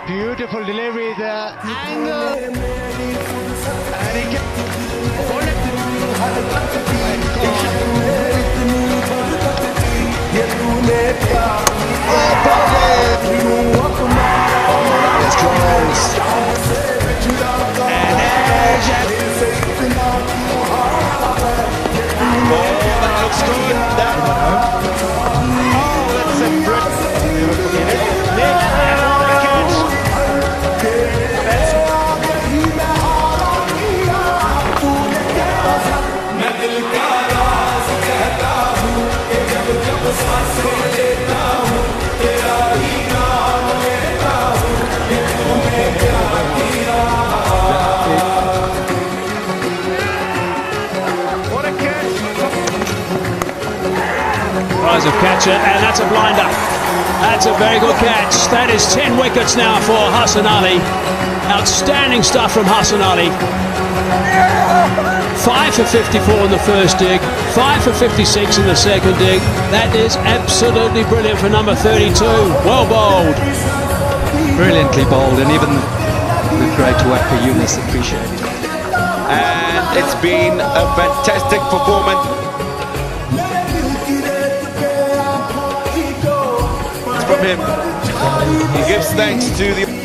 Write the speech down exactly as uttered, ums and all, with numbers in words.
Beautiful delivery, the angle, and he can hold it. Oh, body! It's close. And edge. Oh, that looks good. That oh, that's a great. Rise of catcher, and that's a blinder. That's a very good catch. That is ten wickets now for Hassanali. Outstanding stuff from Hassanali. Five for fifty-four in the first dig, five for fifty-six in the second dig. That is absolutely brilliant for number thirty-two. Well bowled. Brilliantly bowled, and even with great work for Yunus, appreciated. And it's been a fantastic performance from him. He gives thanks to the